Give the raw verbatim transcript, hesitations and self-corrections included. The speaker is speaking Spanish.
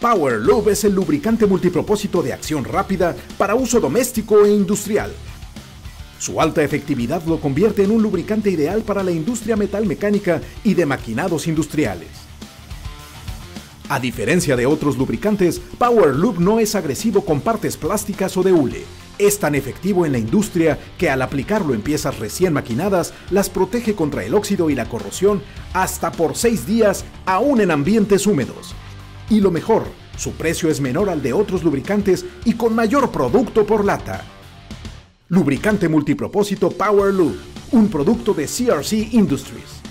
Power Lube es el lubricante multipropósito de acción rápida para uso doméstico e industrial. Su alta efectividad lo convierte en un lubricante ideal para la industria metalmecánica y de maquinados industriales. A diferencia de otros lubricantes, Power Lube no es agresivo con partes plásticas o de hule. Es tan efectivo en la industria que al aplicarlo en piezas recién maquinadas, las protege contra el óxido y la corrosión hasta por seis días, aún en ambientes húmedos. Y lo mejor, su precio es menor al de otros lubricantes y con mayor producto por lata. Lubricante multipropósito Power Lube, un producto de C R C Industries.